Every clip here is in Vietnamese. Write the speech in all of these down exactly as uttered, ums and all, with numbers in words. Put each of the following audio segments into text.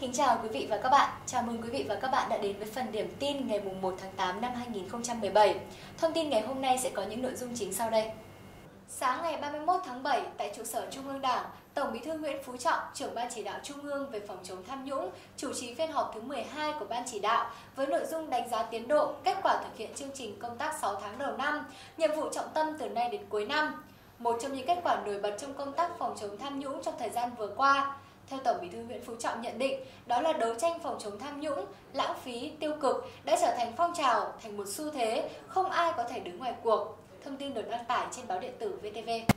kính chào quý vị và các bạn. Chào mừng quý vị và các bạn đã đến với phần điểm tin ngày mùng một tháng tám năm hai nghìn không trăm mười bảy. Thông tin ngày hôm nay sẽ có những nội dung chính sau đây. Sáng ngày ba mươi mốt tháng bảy, tại trụ sở Trung ương Đảng, Tổng Bí thư Nguyễn Phú Trọng, trưởng Ban Chỉ đạo Trung ương về phòng chống tham nhũng, chủ trì phiên họp thứ mười hai của Ban Chỉ đạo với nội dung đánh giá tiến độ, kết quả thực hiện chương trình công tác sáu tháng đầu năm, nhiệm vụ trọng tâm từ nay đến cuối năm. Một trong những kết quả nổi bật trong công tác phòng chống tham nhũng trong thời gian vừa qua, theo Tổng Bí thư Nguyễn Phú Trọng nhận định, đó là đấu tranh phòng chống tham nhũng, lãng phí, tiêu cực đã trở thành phong trào, thành một xu thế, không ai có thể đứng ngoài cuộc. Thông tin được đăng tải trên báo điện tử vê tê vê.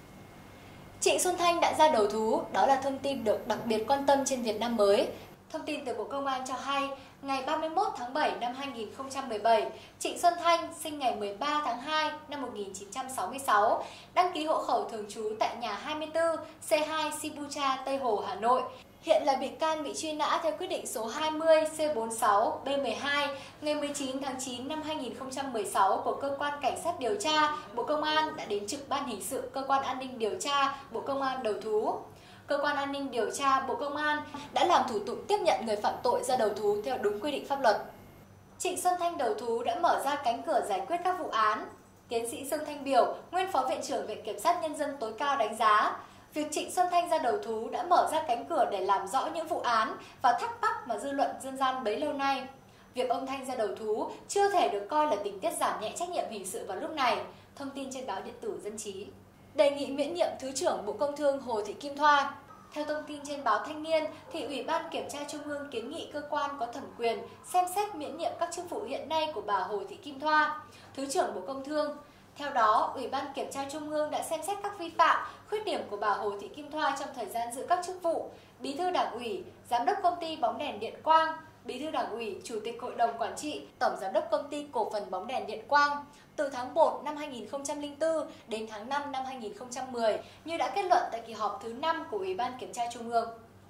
Trịnh Xuân Thanh đã ra đầu thú, đó là thông tin được đặc biệt quan tâm trên Việt Nam mới. Thông tin từ Bộ Công an cho hay, ngày ba mươi mốt tháng bảy năm hai nghìn không trăm mười bảy, Trịnh Xuân Thanh sinh ngày mười ba tháng hai năm một nghìn chín trăm sáu mươi sáu, đăng ký hộ khẩu thường trú tại nhà hai mươi tư C hai Sibucha, Tây Hồ, Hà Nội. Hiện là bị can bị truy nã theo quyết định số hai mươi C bốn mươi sáu B mười hai ngày mười chín tháng chín năm hai nghìn không trăm mười sáu của Cơ quan Cảnh sát điều tra Bộ Công an đã đến trực ban hình sự Cơ quan An ninh điều tra Bộ Công an đầu thú. Cơ quan An ninh điều tra Bộ Công an đã làm thủ tục tiếp nhận người phạm tội ra đầu thú theo đúng quy định pháp luật. Trịnh Xuân Thanh đầu thú đã mở ra cánh cửa giải quyết các vụ án. Tiến sĩ Dương Thanh Biểu, nguyên Phó Viện trưởng Viện Kiểm sát Nhân dân tối cao đánh giá, việc Trịnh Xuân Thanh ra đầu thú đã mở ra cánh cửa để làm rõ những vụ án và thắc mắc mà dư luận dân gian bấy lâu nay. Việc ông Thanh ra đầu thú chưa thể được coi là tình tiết giảm nhẹ trách nhiệm hình sự vào lúc này. Thông tin trên báo điện tử Dân trí. Đề nghị miễn nhiệm Thứ trưởng Bộ Công Thương Hồ Thị Kim Thoa. Theo thông tin trên báo Thanh niên, thì Ủy ban Kiểm tra Trung ương kiến nghị cơ quan có thẩm quyền xem xét miễn nhiệm các chức vụ hiện nay của bà Hồ Thị Kim Thoa, Thứ trưởng Bộ Công Thương. Theo đó, Ủy ban Kiểm tra Trung ương đã xem xét các vi phạm, khuyết điểm của bà Hồ Thị Kim Thoa trong thời gian giữ các chức vụ Bí thư Đảng ủy, Giám đốc Công ty Bóng đèn Điện Quang, Bí thư Đảng ủy, Chủ tịch Hội đồng Quản trị, Tổng Giám đốc Công ty Cổ phần Bóng đèn Điện Quang từ tháng một năm hai nghìn không trăm lẻ bốn đến tháng năm năm hai nghìn không trăm mười, như đã kết luận tại kỳ họp thứ năm của Ủy ban Kiểm tra Trung ương.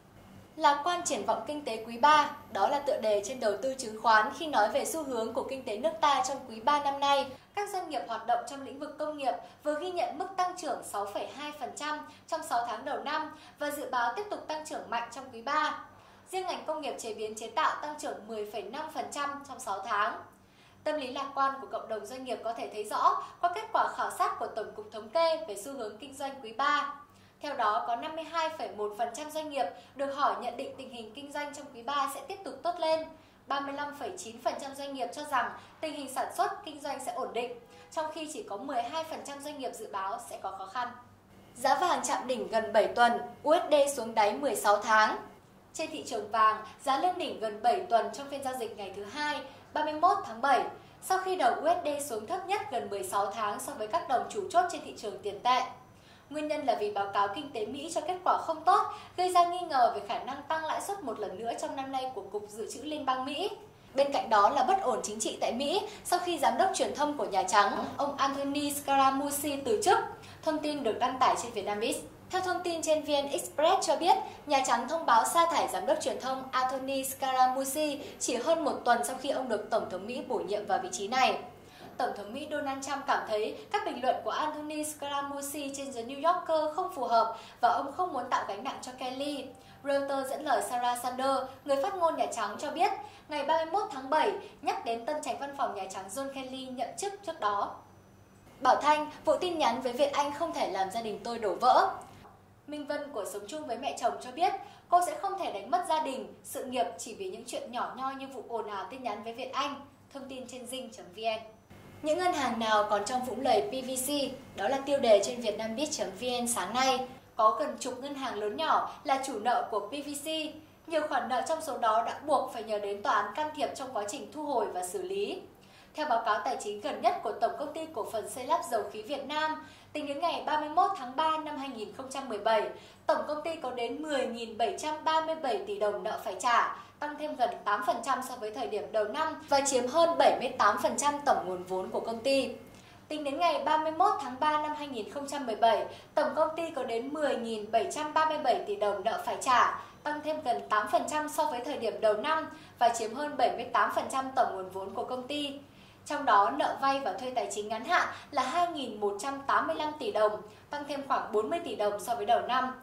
Lạc quan triển vọng kinh tế quý ba, đó là tựa đề trên đầu tư chứng khoán khi nói về xu hướng của kinh tế nước ta trong quý ba năm nay. Các doanh nghiệp hoạt động trong lĩnh vực công nghiệp vừa ghi nhận mức tăng trưởng sáu phẩy hai phần trăm trong sáu tháng đầu năm và dự báo tiếp tục tăng trưởng mạnh trong quý ba. Riêng ngành công nghiệp chế biến chế tạo tăng trưởng mười phẩy năm phần trăm trong sáu tháng. Tâm lý lạc quan của cộng đồng doanh nghiệp có thể thấy rõ qua kết quả khảo sát của Tổng cục Thống kê về xu hướng kinh doanh quý ba. Theo đó, có năm mươi hai phẩy một phần trăm doanh nghiệp được hỏi nhận định tình hình kinh doanh trong quý ba sẽ tiếp tục tốt lên. ba mươi lăm phẩy chín phần trăm doanh nghiệp cho rằng tình hình sản xuất, kinh doanh sẽ ổn định, trong khi chỉ có mười hai phần trăm doanh nghiệp dự báo sẽ có khó khăn. Giá vàng chạm đỉnh gần bảy tuần, u ét đê xuống đáy mười sáu tháng. Trên thị trường vàng, giá lên đỉnh gần bảy tuần trong phiên giao dịch ngày thứ hai, ba mươi mốt tháng bảy, sau khi đầu u ét đê xuống thấp nhất gần mười sáu tháng so với các đồng chủ chốt trên thị trường tiền tệ. Nguyên nhân là vì báo cáo kinh tế Mỹ cho kết quả không tốt, gây ra nghi ngờ về khả năng tăng lãi suất một lần nữa trong năm nay của Cục Dự trữ Liên bang Mỹ. Bên cạnh đó là bất ổn chính trị tại Mỹ sau khi Giám đốc truyền thông của Nhà Trắng, ông Anthony Scaramucci từ chức. Thông tin được đăng tải trên Vietnambiz. Theo thông tin trên vê en Express cho biết, Nhà Trắng thông báo sa thải Giám đốc truyền thông Anthony Scaramucci chỉ hơn một tuần sau khi ông được Tổng thống Mỹ bổ nhiệm vào vị trí này. Tổng thống Mỹ Donald Trump cảm thấy các bình luận của Anthony Scaramucci trên The New Yorker không phù hợp và ông không muốn tạo gánh nặng cho Kelly. Reuters dẫn lời Sarah Sanders, người phát ngôn Nhà Trắng cho biết, ngày ba mươi mốt tháng bảy nhắc đến tân chánh văn phòng Nhà Trắng John Kelly nhậm chức trước đó. Bảo Thanh, vụ tin nhắn với Việt Anh không thể làm gia đình tôi đổ vỡ. Minh Vân của Sống chung với mẹ chồng cho biết, cô sẽ không thể đánh mất gia đình, sự nghiệp chỉ vì những chuyện nhỏ nhoi như vụ ồn ào tin nhắn với Việt Anh. Thông tin trên zing chấm vn. Những ngân hàng nào còn trong vũng lầy pê vê xê, đó là tiêu đề trên vietnambiz chấm vn sáng nay. Có gần chục ngân hàng lớn nhỏ là chủ nợ của pê vê xê. Nhiều khoản nợ trong số đó đã buộc phải nhờ đến tòa án can thiệp trong quá trình thu hồi và xử lý. Theo báo cáo tài chính gần nhất của Tổng Công ty Cổ phần Xây lắp Dầu khí Việt Nam, tính đến ngày ba mươi mốt tháng ba năm hai nghìn không trăm mười bảy, Tổng Công ty có đến mười nghìn bảy trăm ba mươi bảy tỷ đồng nợ phải trả, tăng thêm gần tám phần trăm so với thời điểm đầu năm và chiếm hơn bảy mươi tám phần trăm tổng nguồn vốn của công ty. Tính đến ngày ba mươi mốt tháng ba năm hai nghìn không trăm mười bảy, Tổng Công ty có đến mười nghìn bảy trăm ba mươi bảy tỷ đồng nợ phải trả, tăng thêm gần tám phần trăm so với thời điểm đầu năm và chiếm hơn bảy mươi tám phần trăm tổng nguồn vốn của công ty. Trong đó, nợ vay và thuê tài chính ngắn hạn là hai nghìn một trăm tám mươi lăm tỷ đồng, tăng thêm khoảng bốn mươi tỷ đồng so với đầu năm.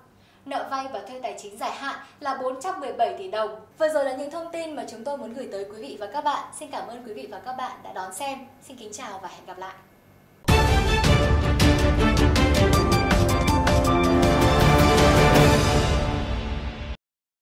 nợ vay và thuê tài chính dài hạn là bốn trăm mười bảy tỷ đồng. Vừa rồi là những thông tin mà chúng tôi muốn gửi tới quý vị và các bạn. Xin cảm ơn quý vị và các bạn đã đón xem. Xin kính chào và hẹn gặp lại.